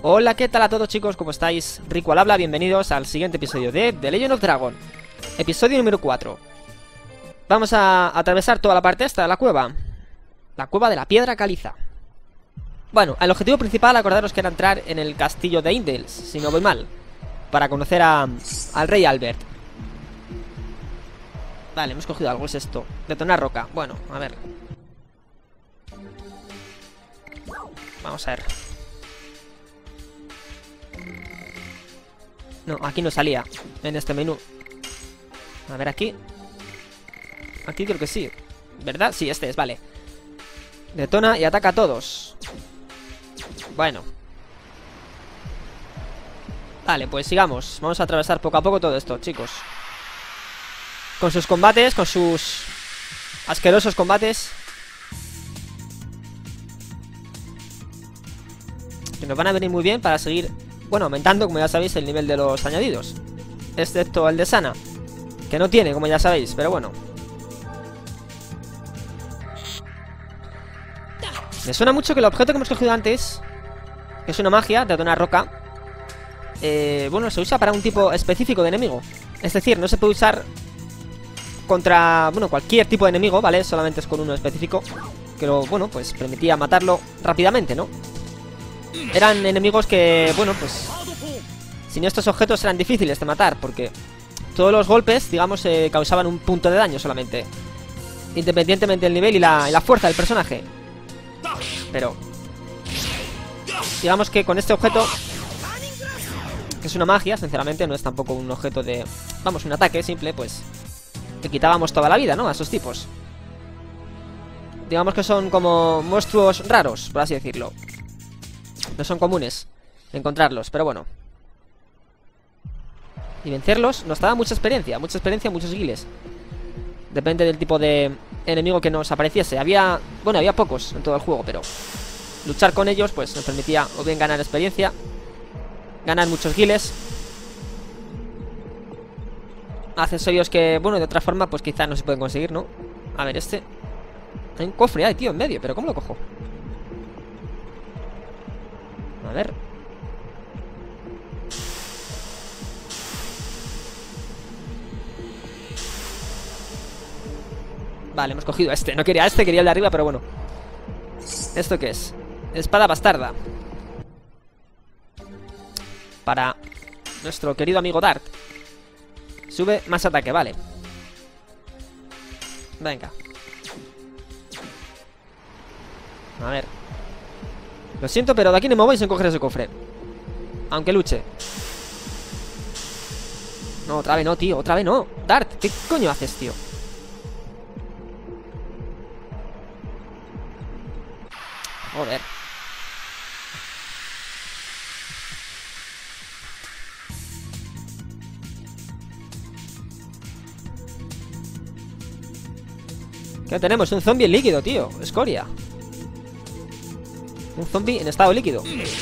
Hola, ¿qué tal a todos, chicos? ¿Cómo estáis? Rico al habla, bienvenidos al siguiente episodio de The Legend of Dragon. Episodio número 4. Vamos a atravesar toda la parte esta de la cueva. La cueva de la piedra caliza. Bueno, el objetivo principal, acordaros que era entrar en el castillo de Indels, si no voy mal, para conocer al rey Albert. Vale, hemos cogido algo, es esto. Detonar roca, bueno, a ver. Vamos a ver. No, aquí no salía en este menú. A ver, aquí. Aquí creo que sí, ¿verdad? Sí, este es, vale. Detona y ataca a todos. Bueno. Vale, pues sigamos. Vamos a atravesar poco a poco todo esto, chicos. Con sus combates, con sus asquerosos combates, que nos van a venir muy bien para seguir, bueno, aumentando, como ya sabéis, el nivel de los añadidos. Excepto el de Sana, que no tiene, como ya sabéis, pero bueno. Me suena mucho que el objeto que hemos cogido antes, que es una magia, de una roca, bueno, se usa para un tipo específico de enemigo. Es decir, no se puede usar contra, bueno, cualquier tipo de enemigo, ¿vale? Solamente es con uno específico, que lo, bueno, pues permitía matarlo rápidamente, ¿no? Eran enemigos que, bueno, pues sin estos objetos eran difíciles de matar, porque todos los golpes, digamos, causaban un punto de daño solamente, independientemente del nivel y la fuerza del personaje. Pero digamos que con este objeto, que es una magia, sinceramente, no es tampoco un objeto de, vamos, un ataque simple, pues le quitábamos toda la vida, ¿no? A esos tipos. Digamos que son como monstruos raros, por así decirlo. No son comunes encontrarlos, pero bueno. Y vencerlos nos daba mucha experiencia, muchos guiles. Depende del tipo de enemigo que nos apareciese. Había, bueno, había pocos en todo el juego, pero luchar con ellos pues nos permitía o bien ganar experiencia, ganar muchos guiles, accesorios que, bueno, de otra forma pues quizás no se pueden conseguir, ¿no? A ver, este, hay un cofre ahí, tío, en medio, pero ¿cómo lo cojo? A ver. Vale, hemos cogido este. No quería este, quería el de arriba, pero bueno. ¿Esto qué es? Espada bastarda. Para nuestro querido amigo Dart. Sube más ataque, vale. Venga. A ver. Lo siento, pero de aquí no me voy sin coger ese cofre. Aunque luche. No, otra vez no, tío, otra vez no. Dart, ¿qué coño haces, tío? Joder. ¿Qué tenemos? Un zombie en líquido, tío. Escoria. Un zombie en estado líquido.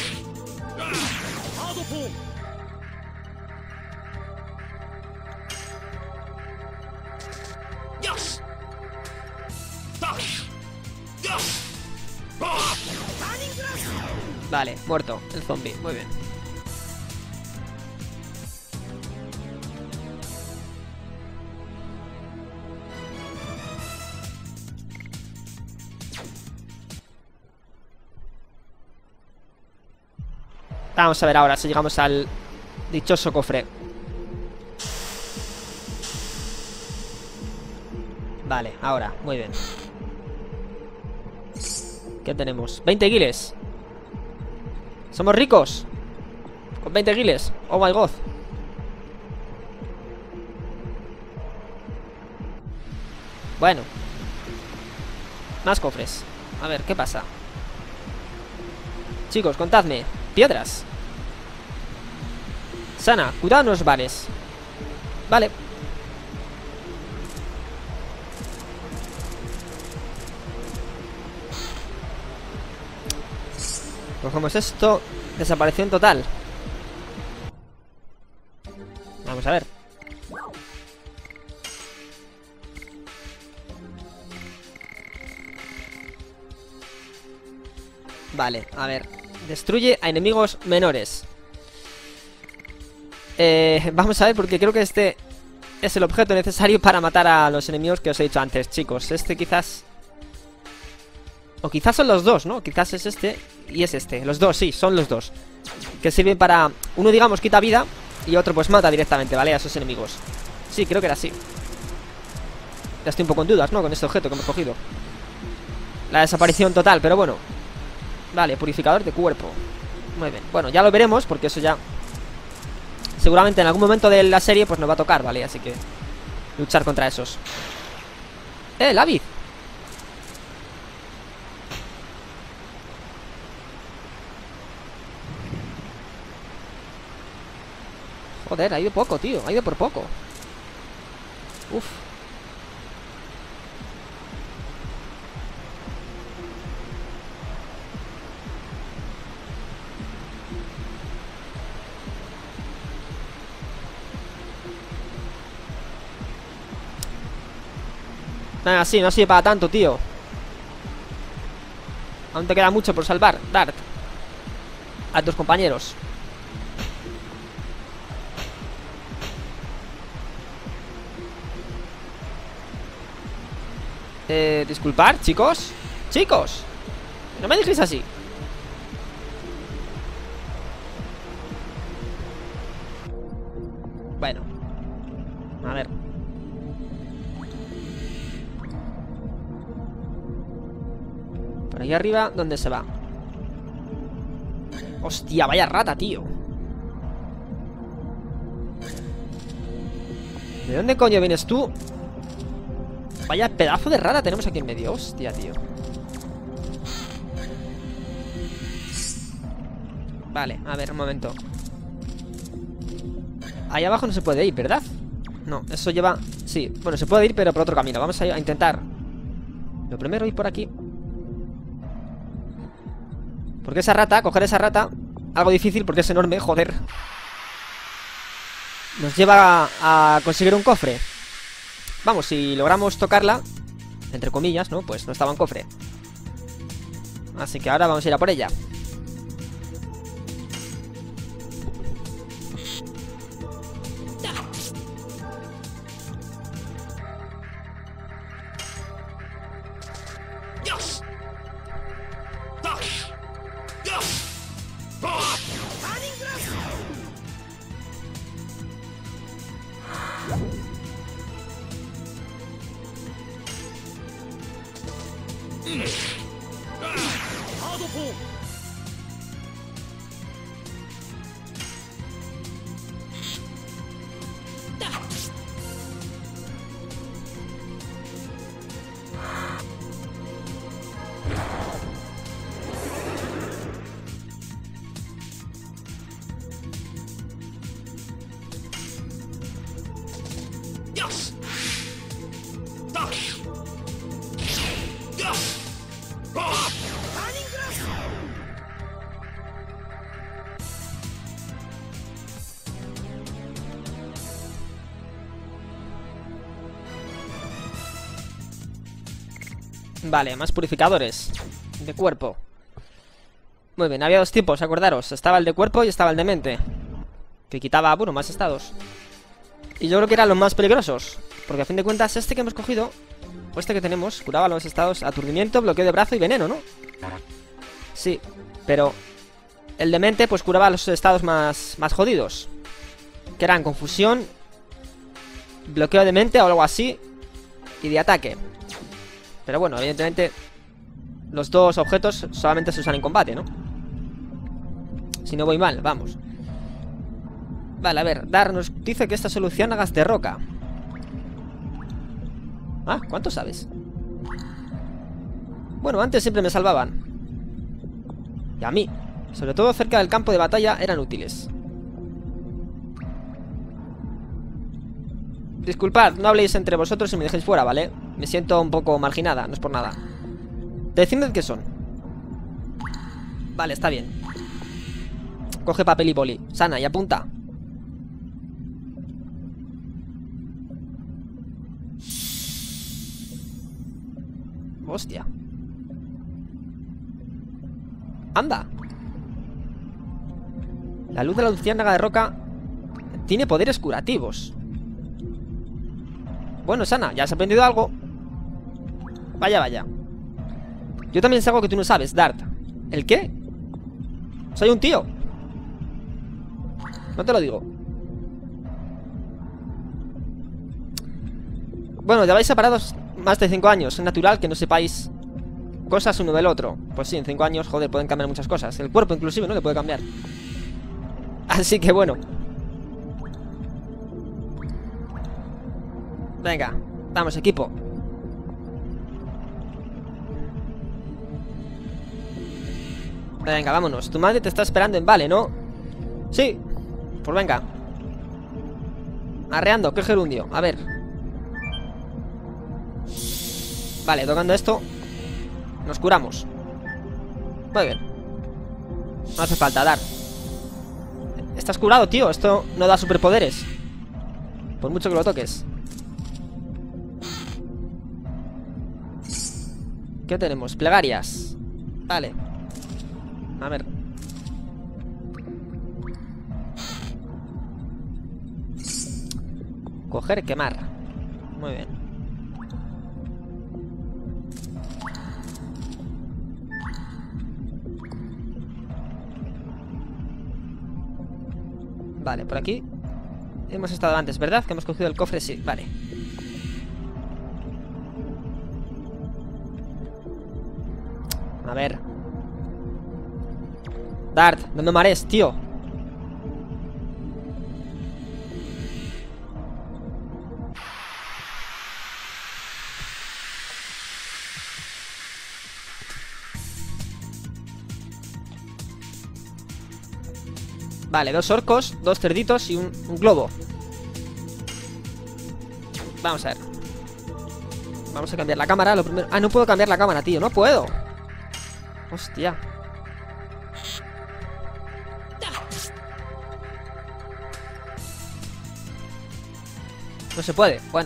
Vale, muerto el zombie, muy bien. Vamos a ver ahora si llegamos al dichoso cofre. Vale, ahora, muy bien. ¿Qué tenemos? 20 guiles. Somos ricos con 20 guiles. Oh my god. Bueno. Más cofres. A ver, ¿qué pasa? Chicos, contadme. Piedras. Sana, cuidado en los bares. Vale. Cogemos esto. Desaparición total. Vamos a ver. Vale, a ver. Destruye a enemigos menores. Vamos a ver, porque creo que este es el objeto necesario para matar a los enemigos que os he dicho antes, chicos. Este quizás... O quizás son los dos, ¿no? Quizás es este y es este. Los dos, sí, son los dos. Que sirven para... Uno, digamos, quita vida y otro, pues, mata directamente, ¿vale? A esos enemigos. Sí, creo que era así. Ya estoy un poco en dudas, ¿no? Con este objeto que hemos cogido. La desaparición total, pero bueno. Vale, purificador de cuerpo. Muy bien. Bueno, ya lo veremos, porque eso ya... Seguramente en algún momento de la serie, pues nos va a tocar, ¿vale? Así que... luchar contra esos. ¡Lavid! Joder, ha ido poco, tío. Ha ido por poco. Uf. Nada, sí, no sirve para tanto, tío. Aún te queda mucho por salvar, Dart. A tus compañeros. Disculpad, chicos. Chicos, no me dejéis así. Bueno, a ver. Por ahí arriba, ¿dónde se va? Hostia, vaya rata, tío. ¿De dónde coño vienes tú? Vaya pedazo de rata tenemos aquí en medio. Hostia, tío. Vale, a ver, un momento. Ahí abajo no se puede ir, ¿verdad? No, eso lleva... Sí, bueno, se puede ir, pero por otro camino. Vamos a intentar. Lo primero, ir por aquí. Porque esa rata, coger esa rata, algo difícil porque es enorme, joder. Nos lleva a conseguir un cofre. Vamos, si logramos tocarla, entre comillas, ¿no? Pues no estaba en cofre. Así que ahora vamos a ir a por ella. Vale, más purificadores de cuerpo. Muy bien, había dos tipos, acordaros. Estaba el de cuerpo y estaba el de mente, que quitaba, bueno, más estados. Y yo creo que eran los más peligrosos, porque a fin de cuentas este que hemos cogido, o este que tenemos, curaba los estados aturdimiento, bloqueo de brazo y veneno, ¿no? Sí, pero el de mente pues curaba los estados más jodidos, que eran confusión, bloqueo de mente o algo así, y de ataque. Pero bueno, evidentemente los dos objetos solamente se usan en combate, ¿no? Si no voy mal, vamos. Vale, a ver, Dar nos dice que esta solución hagas de roca. Ah, ¿cuánto sabes? Bueno, antes siempre me salvaban. Y a mí, sobre todo cerca del campo de batalla, eran útiles. Disculpad, no habléis entre vosotros y me dejéis fuera, ¿vale? Me siento un poco marginada, no es por nada. Decidme qué son. Vale, está bien. Coge papel y boli, Sana, y apunta. Hostia. Anda. La luz de la luciérnaga de roca tiene poderes curativos. Bueno, Sana, ya has aprendido algo. Vaya, vaya. Yo también sé algo que tú no sabes, Dart. ¿El qué? Soy un tío. No te lo digo. Bueno, lleváis separados más de 5 años. Es natural que no sepáis cosas uno del otro. Pues sí, en 5 años, joder, pueden cambiar muchas cosas. El cuerpo inclusive, ¿no? Que puede cambiar. Así que bueno. Venga, vamos, equipo. Venga, vámonos. Tu madre te está esperando en Vale, ¿no? Sí. Pues venga. Arreando, qué gerundio. A ver. Vale, tocando esto nos curamos. Muy bien. No hace falta dar. Estás curado, tío. Esto no da superpoderes. Por mucho que lo toques. ¿Qué tenemos? Plegarias. Vale. A ver. Coger, quemar. Muy bien. Vale, por aquí hemos estado antes, ¿verdad? Que hemos cogido el cofre, sí, vale. A ver. Dart, no me marees, tío. Vale, 2 orcos, 2 cerditos y un globo. Vamos a ver. Vamos a cambiar la cámara, lo primero. Ah, no puedo cambiar la cámara, tío, no puedo. Hostia. No se puede, bueno.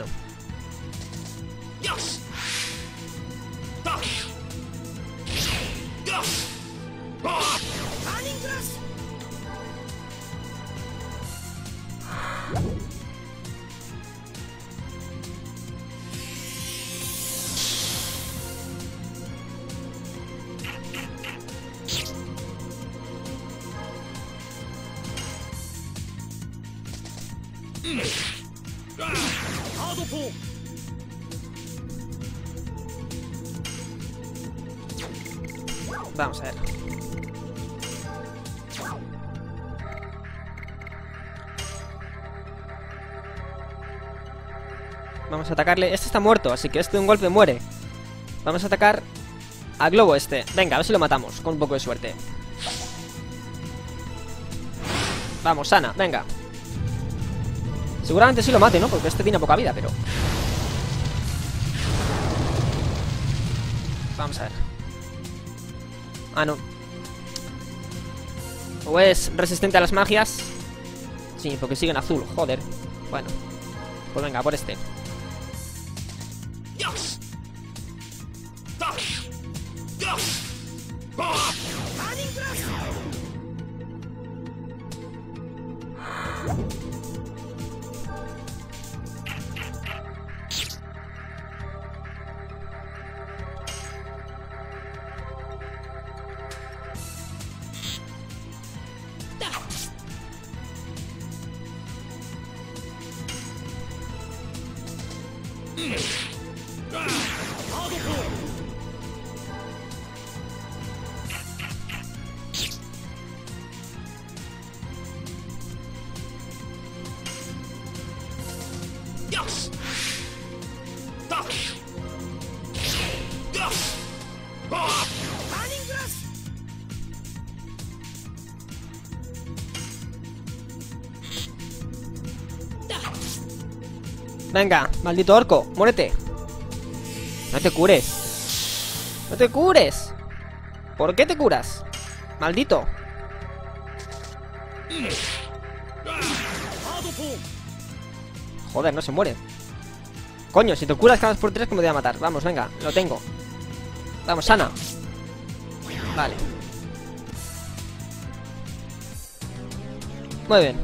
Vamos a ver. Vamos a atacarle. Este está muerto, así que este de un golpe muere. Vamos a atacar al globo este. Venga, a ver si lo matamos, con un poco de suerte. Vamos, Sana, venga. Seguramente sí lo mate, ¿no? Porque este tiene poca vida, pero... Vamos a ver. Ah, no. ¿O es resistente a las magias? Sí, porque sigue en azul, joder. Bueno, pues venga, por este. Venga, maldito orco, muérete. No te cures. No te cures. ¿Por qué te curas? Maldito. Joder, no se muere. Coño, si te curas cada vez por 3, ¿cómo te voy a matar? Vamos, venga, lo tengo. Vamos, Sana. Vale. Muy bien.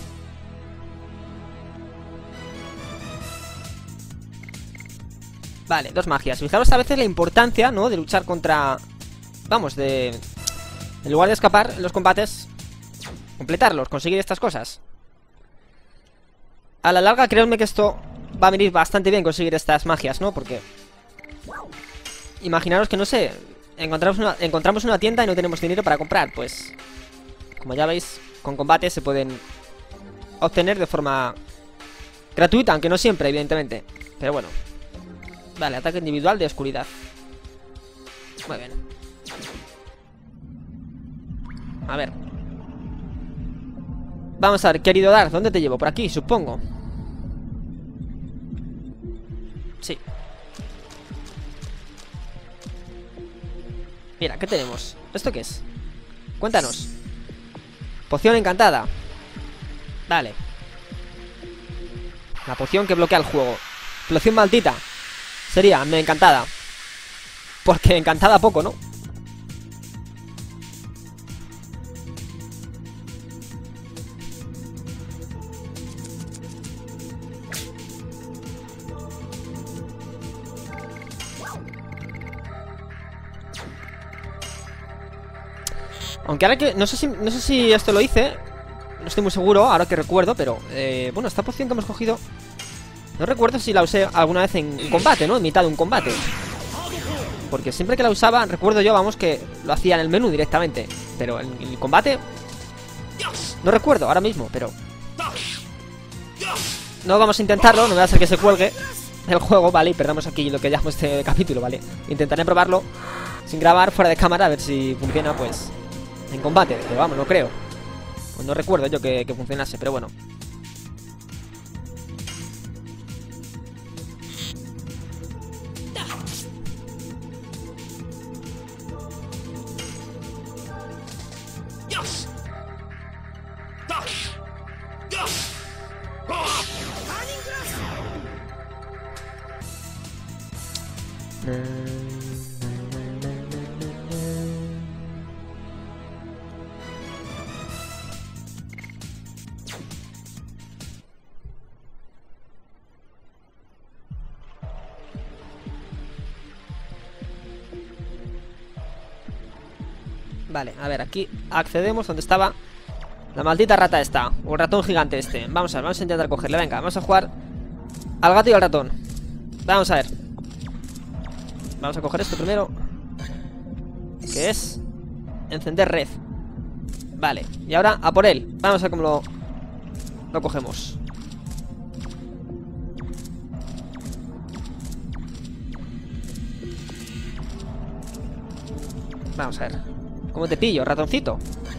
Vale, 2 magias. Fijaros a veces la importancia, ¿no? De luchar contra... Vamos, de... En lugar de escapar en los combates, completarlos, conseguir estas cosas. A la larga, créanme que esto va a venir bastante bien conseguir estas magias, ¿no? Porque... Imaginaros que, no sé, encontramos una tienda y no tenemos dinero para comprar. Pues, como ya veis, con combates se pueden obtener de forma gratuita, aunque no siempre, evidentemente. Pero bueno. Vale, ataque individual de oscuridad. Muy bien. A ver. Vamos a ver, querido Dark, ¿dónde te llevo? Por aquí, supongo. Sí. Mira, ¿qué tenemos? ¿Esto qué es? Cuéntanos. Poción encantada. Vale. La poción que bloquea el juego. Explosión maldita. Sería, me encantada. Porque encantada poco, ¿no? Aunque ahora que... No sé si esto lo hice. No estoy muy seguro, ahora que recuerdo. Pero, bueno, esta poción que hemos cogido, no recuerdo si la usé alguna vez en combate, ¿no? En mitad de un combate. Porque siempre que la usaba, recuerdo yo, vamos, que lo hacía en el menú directamente. Pero en el combate no recuerdo ahora mismo, pero... No vamos a intentarlo, no va a ser que se cuelgue el juego, ¿vale? Y perdamos aquí lo que llamamos este capítulo, ¿vale? Intentaré probarlo sin grabar, fuera de cámara, a ver si funciona, pues... En combate, pero vamos, no creo. Pues no recuerdo yo que funcionase, pero bueno. Vale, a ver, aquí accedemos donde estaba la maldita rata esta, o el ratón gigante este. Vamos a ver, vamos a intentar cogerle, venga, vamos a jugar al gato y al ratón. Vamos a ver. Vamos a coger esto primero, que es encender red. Vale, y ahora a por él. Vamos a ver cómo lo cogemos. Vamos a ver. ¿Cómo te pillo, ratoncito?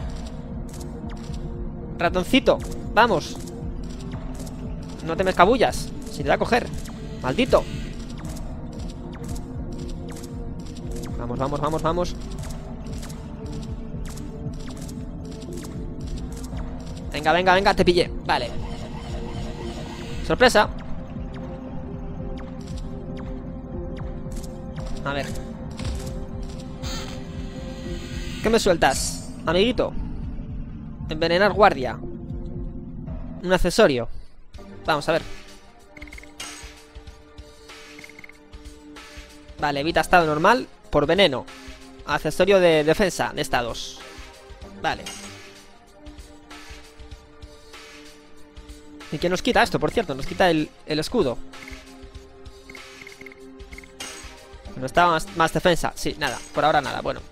Ratoncito, vamos. No te me escabullas. Si te va a coger, maldito. Vamos, vamos, vamos, vamos. Venga, venga, venga, te pillé, vale. Sorpresa. A ver. ¿Qué me sueltas, amiguito? Envenenar guardia. Un accesorio. Vamos a ver. Vale, evita estado normal por veneno. Accesorio de defensa de estados. Vale. ¿Y qué nos quita esto, por cierto? Nos quita el escudo. No estaba más defensa. Sí, nada, por ahora nada, bueno.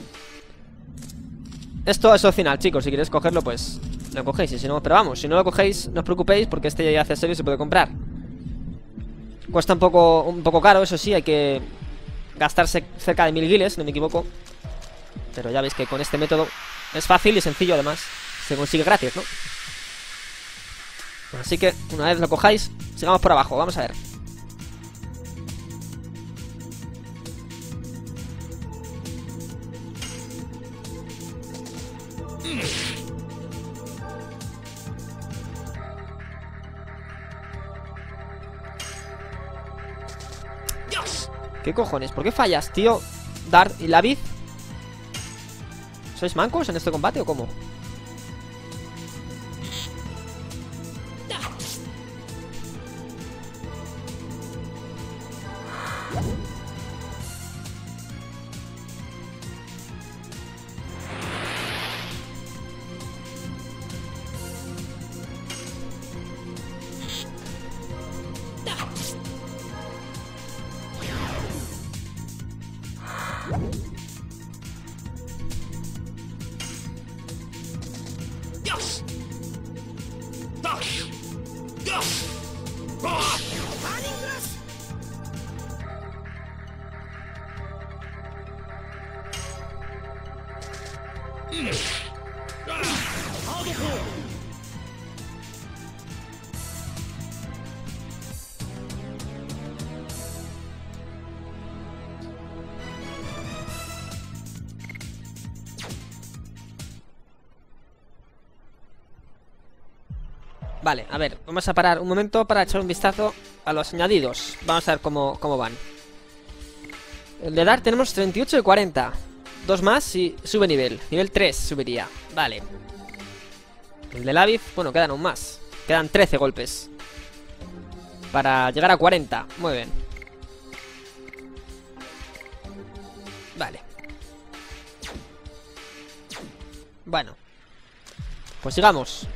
Esto es opcional, chicos, si queréis cogerlo, pues lo cogéis, y si no, pero vamos, si no lo cogéis, no os preocupéis, porque este accesorio se puede comprar. Cuesta un poco caro, eso sí, hay que gastarse cerca de 1000 guiles, no me equivoco. Pero ya veis que con este método es fácil y sencillo, además se consigue gratis, ¿no? Así que, una vez lo cojáis, sigamos por abajo, vamos a ver. ¿Qué cojones? ¿Por qué fallas, tío? Dart y Lavid. ¿Sois mancos en este combate o cómo? Vale, a ver, vamos a parar un momento para echar un vistazo a los añadidos. Vamos a ver cómo van. El de Dart tenemos 38 de 40. Dos más y sube nivel. Nivel 3 subiría. Vale. El de Laviv, bueno, quedan aún más. Quedan 13 golpes para llegar a 40. Muy bien. Vale. Bueno, pues sigamos.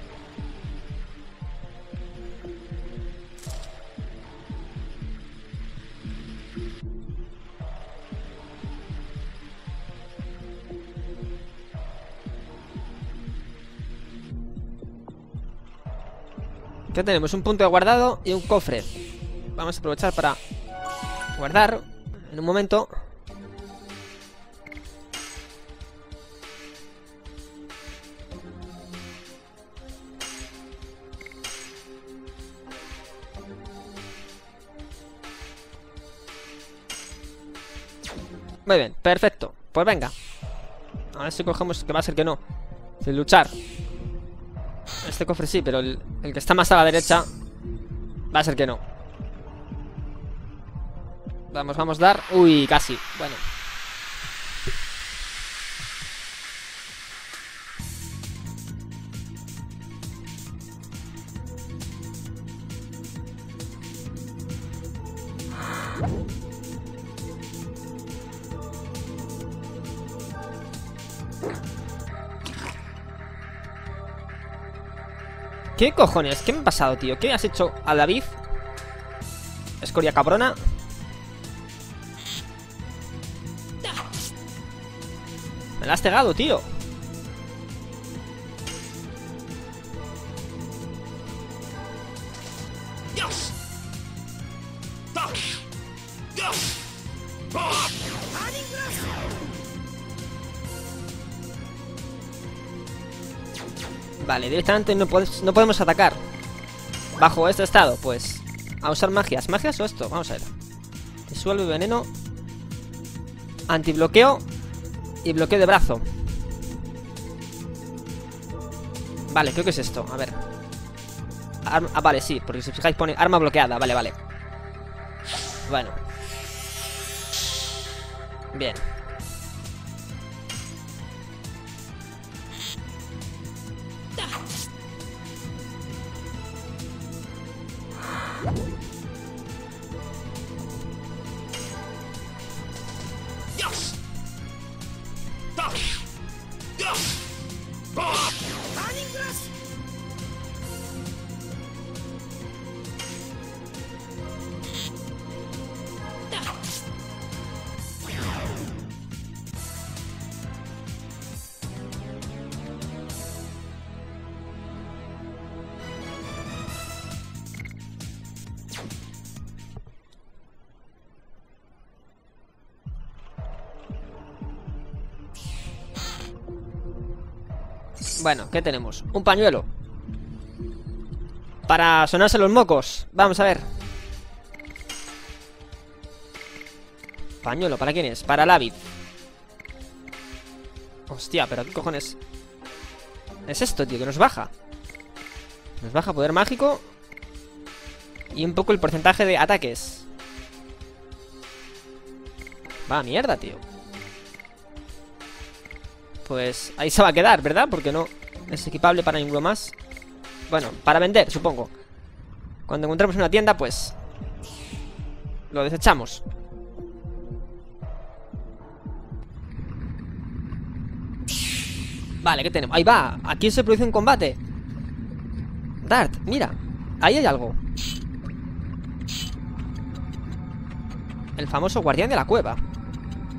¿Qué tenemos? Un punto de guardado y un cofre. Vamos a aprovechar para guardar en un momento. Muy bien, perfecto. Pues venga. A ver si cogemos, que va a ser que no. Sin luchar. Este cofre sí, pero el que está más a la derecha va a ser que no. Vamos a dar. Uy, casi. Bueno. ¿Qué cojones? ¿Qué me ha pasado, tío? ¿Qué has hecho a David? Escoria cabrona. Me la has pegado, tío. Vale, directamente no podemos atacar. Bajo este estado, pues a usar magias. ¿Magias o esto? Vamos a ver. Disuelve veneno, antibloqueo y bloqueo de brazo. Vale, creo que es esto. A ver. Vale, sí, porque si os fijáis pone arma bloqueada. Vale, vale. Bueno. Bien. Bueno, ¿qué tenemos? Un pañuelo para sonarse los mocos. Vamos a ver. Pañuelo, ¿para quién es? Para Laviv. Hostia, pero ¿qué cojones es esto, tío? Que nos baja. Nos baja poder mágico y un poco el porcentaje de ataques. Va, mierda, tío. Pues ahí se va a quedar, ¿verdad? Porque no es equipable para ninguno más. Bueno, para vender, supongo. Cuando encontremos una tienda, pues lo desechamos. Vale, ¿qué tenemos? Ahí va, aquí se produce un combate. Dart, mira, ahí hay algo. El famoso guardián de la cueva.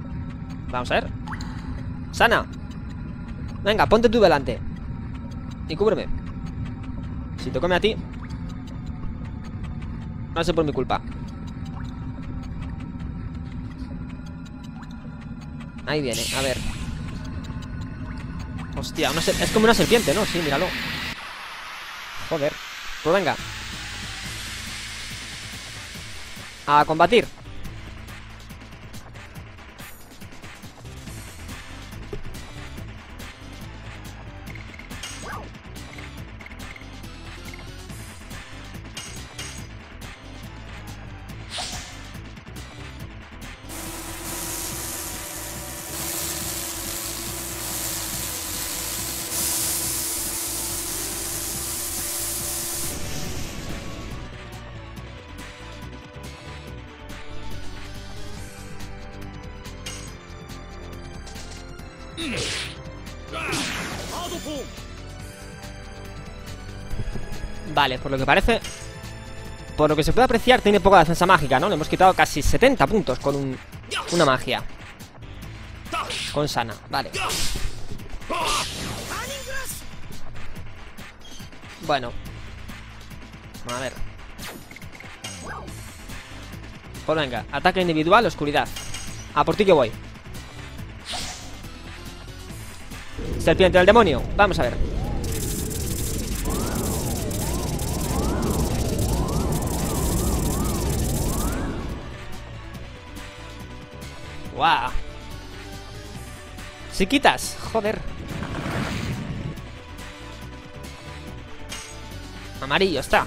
Vamos a ver. Sana. Venga, ponte tú delante. Y cúbreme. Si te come a ti, no va a ser por mi culpa. Ahí viene, a ver. Hostia, es como una serpiente, ¿no? Sí, míralo. Joder. Pues venga. A combatir. Vale, por lo que parece, por lo que se puede apreciar, tiene poca defensa mágica, ¿no? Le hemos quitado casi 70 puntos con una magia. Con Sana, vale. Bueno. A ver. Pues venga, ataque individual, oscuridad. A por ti que voy. Serpiente del demonio, vamos a ver. ¡Guau! Si quitas, joder. Amarillo está.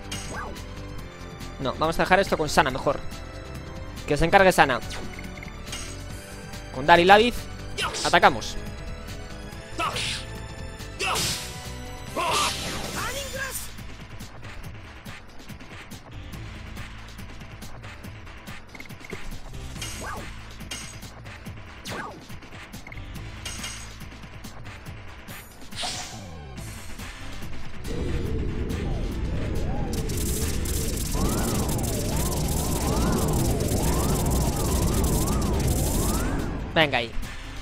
No, vamos a dejar esto con Sana mejor. Que se encargue Sana. Con Dari Laviz atacamos. Venga ahí.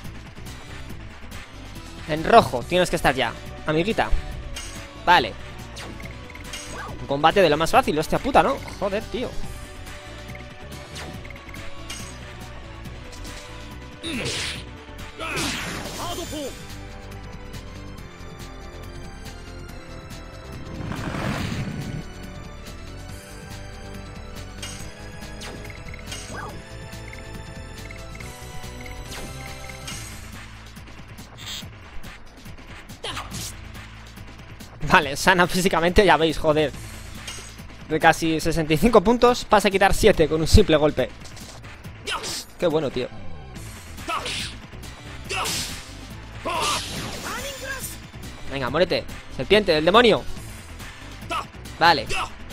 En rojo, tienes que estar ya, amiguita. Vale. Un combate de lo más fácil, hostia puta, ¿no? Joder, tío. Vale, Sana físicamente, ya veis, joder. De casi 65 puntos pasa a quitar 7 con un simple golpe. Qué bueno, tío. Venga, muérete. Serpiente del demonio. Vale.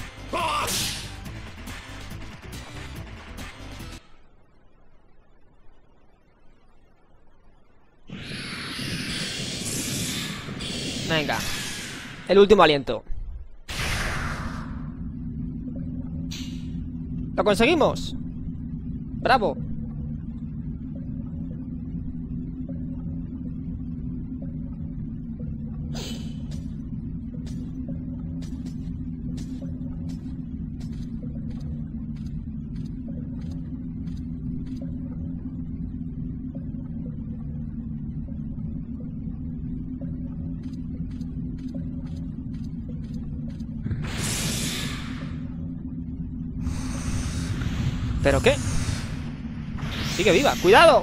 Venga. El último aliento. ¡Lo conseguimos! ¡Bravo! ¿Pero qué? Sigue viva, ¡cuidado!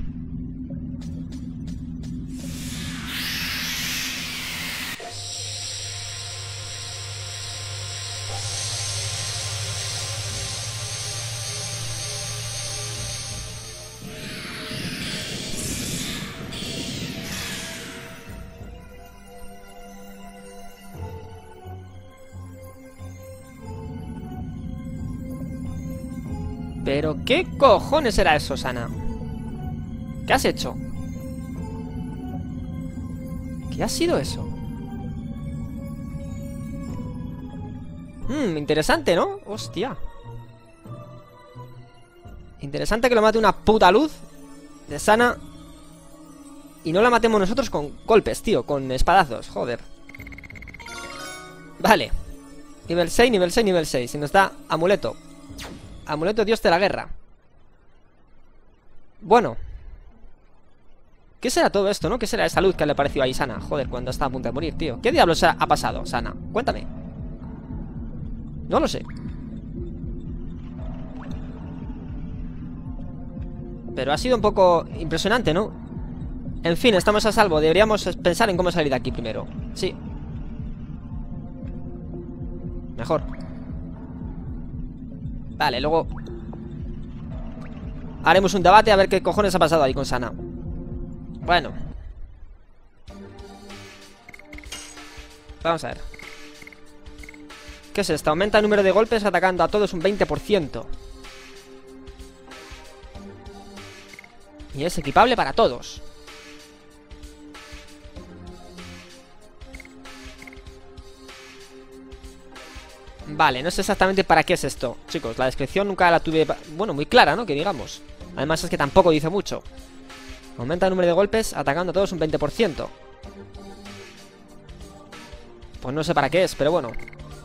¿Pero qué cojones era eso, Sana? ¿Qué has hecho? ¿Qué ha sido eso? Interesante, ¿no? Hostia. Interesante que lo mate una puta luz de Sana y no la matemos nosotros con golpes, tío, con espadazos, joder. Vale. Nivel 6, nivel 6, nivel 6. Y nos da amuleto. Amuleto dios de la guerra. Bueno. ¿Qué será todo esto, no? ¿Qué será esa luz que le pareció ahí Sana? Joder, cuando está a punto de morir, tío. ¿Qué diablos ha pasado, Sana? Cuéntame. No lo sé. Pero ha sido un poco impresionante, ¿no? En fin, estamos a salvo. Deberíamos pensar en cómo salir de aquí primero. Sí. Mejor. Vale, luego haremos un debate a ver qué cojones ha pasado ahí con Sana. Bueno. Vamos a ver. ¿Qué es esto? Aumenta el número de golpes atacando a todos un 20%. Y es equipable para todos. Vale, no sé exactamente para qué es esto. Chicos, la descripción nunca la tuve, bueno, muy clara, ¿no? Que digamos. Además es que tampoco dice mucho. Aumenta el número de golpes atacando a todos un 20%. Pues no sé para qué es, pero bueno.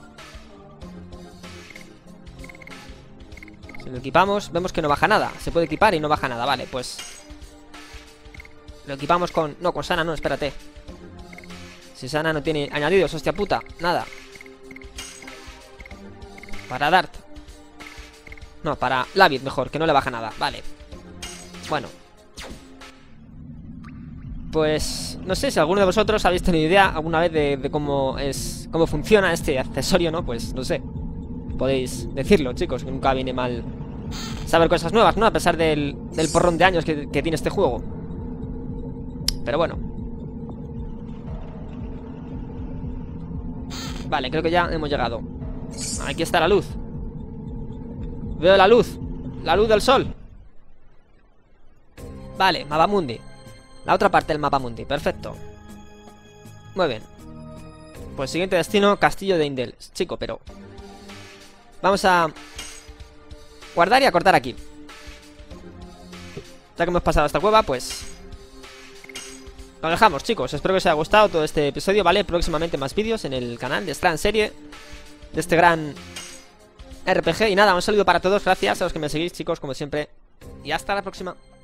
Si lo equipamos, vemos que no baja nada. Se puede equipar y no baja nada, vale, pues lo equipamos con... No, con Sana no, espérate. Si Sana no tiene añadidos, hostia puta, nada. Para Dart. No, para Lavid mejor, que no le baja nada, vale. Bueno. Pues no sé si alguno de vosotros habéis tenido idea alguna vez de cómo funciona este accesorio, ¿no? Pues no sé. Podéis decirlo, chicos, que nunca viene mal saber cosas nuevas, ¿no? A pesar del porrón de años que tiene este juego. Pero bueno. Vale, creo que ya hemos llegado. Aquí está la luz. Veo la luz. La luz del sol. Vale, Mapamundi. La otra parte del Mapamundi, perfecto. Muy bien. Pues siguiente destino, Castillo de Indel. Chico, pero vamos a guardar y a cortar aquí. Ya que hemos pasado esta cueva, pues lo dejamos, chicos. Espero que os haya gustado todo este episodio, ¿vale? Próximamente más vídeos en el canal de esta gran serie, de este gran RPG. Y nada, un saludo para todos, gracias a los que me seguís, chicos, como siempre. Y hasta la próxima.